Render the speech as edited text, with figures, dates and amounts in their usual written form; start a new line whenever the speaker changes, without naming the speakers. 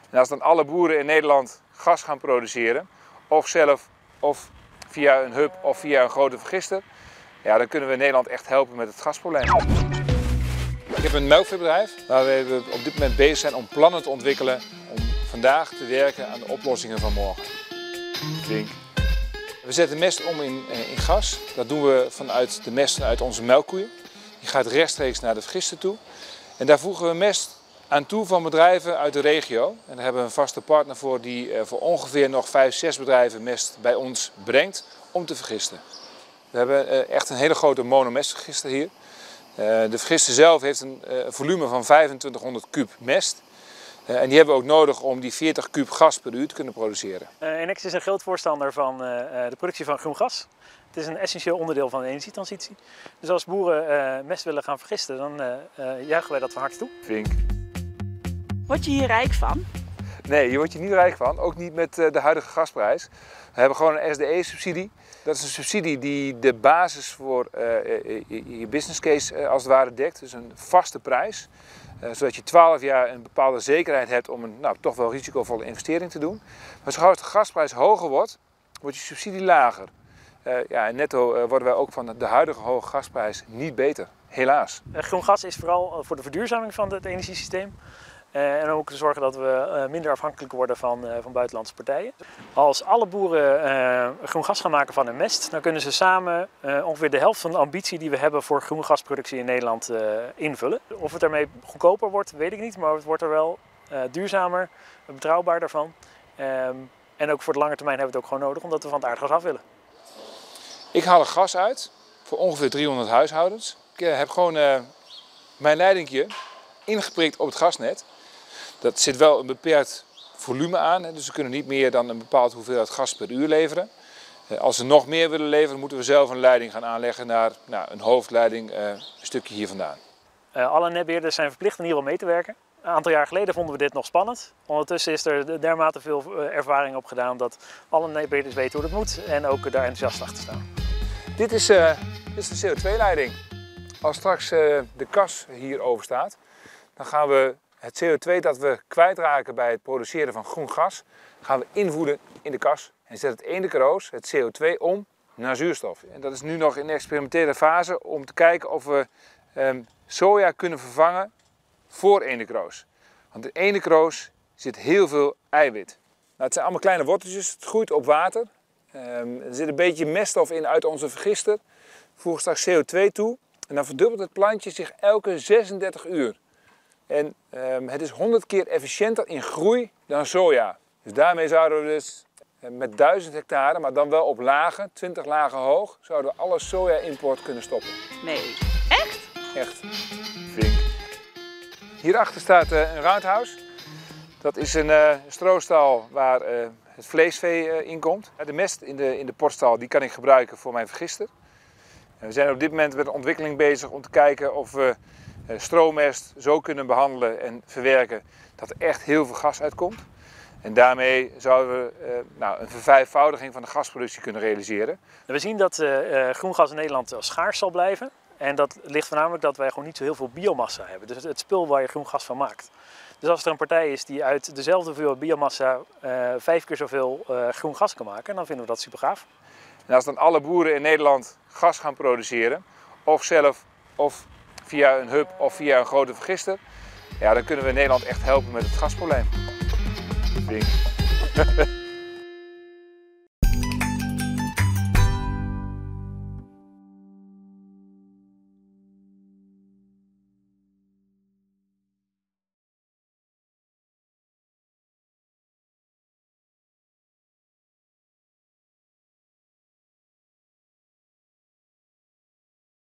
En als dan alle boeren in Nederland gas gaan produceren, of zelf, of via een hub of via een grote vergister, ja, dan kunnen we Nederland echt helpen met het gasprobleem. Ik heb een melkveebedrijf waar we op dit moment bezig zijn om plannen te ontwikkelen om vandaag te werken aan de oplossingen van morgen. Vink. We zetten mest om in gas. Dat doen we vanuit de mest uit onze melkkoeien. Die gaat rechtstreeks naar de vergister toe. En daar voegen we mest aan toe van bedrijven uit de regio. En daar hebben we een vaste partner voor die voor ongeveer nog 5, 6 bedrijven mest bij ons brengt om te vergisten. We hebben echt een hele grote monomestvergister hier. De vergister zelf heeft een volume van 2500 kuub mest. En die hebben we ook nodig om die 40 kuub gas per uur te kunnen produceren.
Enex is een groot voorstander van de productie van groen gas. Het is een essentieel onderdeel van de energietransitie. Dus als boeren mest willen gaan vergisten, dan juichen wij dat van harte toe.
Vink.
Word je hier rijk van?
Nee, je wordt je niet rijk van. Ook niet met de huidige gasprijs. We hebben gewoon een SDE-subsidie. Dat is een subsidie die de basis voor je business case als het ware dekt. Dus een vaste prijs. Zodat je 12 jaar een bepaalde zekerheid hebt om een toch wel risicovolle investering te doen. Maar zo gauw de gasprijs hoger wordt, wordt je subsidie lager. En netto worden wij ook van de huidige hoge gasprijs niet beter, helaas.
Groen gas is vooral voor de verduurzaming van het energiesysteem. En ook te zorgen dat we minder afhankelijk worden van buitenlandse partijen. Als alle boeren groen gas gaan maken van hun mest, dan kunnen ze samen ongeveer de helft van de ambitie die we hebben voor groen gasproductie in Nederland invullen. Of het daarmee goedkoper wordt, weet ik niet, maar het wordt er wel duurzamer, betrouwbaarder van. En ook voor de lange termijn hebben we het ook gewoon nodig, omdat we van het aardgas af willen.
Ik haal er gas uit voor ongeveer 300 huishoudens. Ik heb gewoon mijn leidingje ingeprikt op het gasnet. Dat zit wel een beperkt volume aan, dus we kunnen niet meer dan een bepaalde hoeveelheid gas per uur leveren. Als we nog meer willen leveren, moeten we zelf een leiding gaan aanleggen naar een hoofdleiding een stukje hier vandaan.
Alle netbeheerders zijn verplicht om hier al mee te werken. Een aantal jaar geleden vonden we dit nog spannend. Ondertussen is er dermate veel ervaring op gedaan dat alle netbeheerders weten hoe dat moet en ook daar enthousiast achter staan.
Dit is de CO2-leiding. Als straks de kas hierover staat, dan gaan we het CO2 dat we kwijtraken bij het produceren van groen gas, gaan we invoeden in de kas en zet het ene kroos, het CO2, om naar zuurstof. En dat is nu nog in de experimentele fase om te kijken of we soja kunnen vervangen voor ene kroos. Want in ene kroos zit heel veel eiwit. Nou, het zijn allemaal kleine worteltjes, het groeit op water. Er zit een beetje meststof in uit onze vergister. We voegen straks CO2 toe en dan verdubbelt het plantje zich elke 36 uur. En het is 100 keer efficiënter in groei dan soja. Dus daarmee zouden we dus met 1000 hectare, maar dan wel op lagen, 20 lagen hoog, zouden we alle soja-import kunnen stoppen.
Nee. Echt?
Echt. Vink. Hierachter staat een roundhouse. Dat is een stroostal waar het vleesvee in komt. De mest in de potstal die kan ik gebruiken voor mijn vergister. En we zijn op dit moment met een ontwikkeling bezig om te kijken of we stroommest zo kunnen behandelen en verwerken dat er echt heel veel gas uitkomt. En daarmee zouden we een vervijfvoudiging van de gasproductie kunnen realiseren.
We zien dat groen gas in Nederland schaars zal blijven. En dat ligt voornamelijk dat wij gewoon niet zo heel veel biomassa hebben. Dus het spul waar je groen gas van maakt. Dus als er een partij is die uit dezelfde hoeveelheid biomassa 5 keer zoveel groen gas kan maken, dan vinden we dat super gaaf.
En als dan alle boeren in Nederland gas gaan produceren, of zelf, of via een hub of via een grote vergister, ja, dan kunnen we Nederland echt helpen met het gasprobleem. Vink.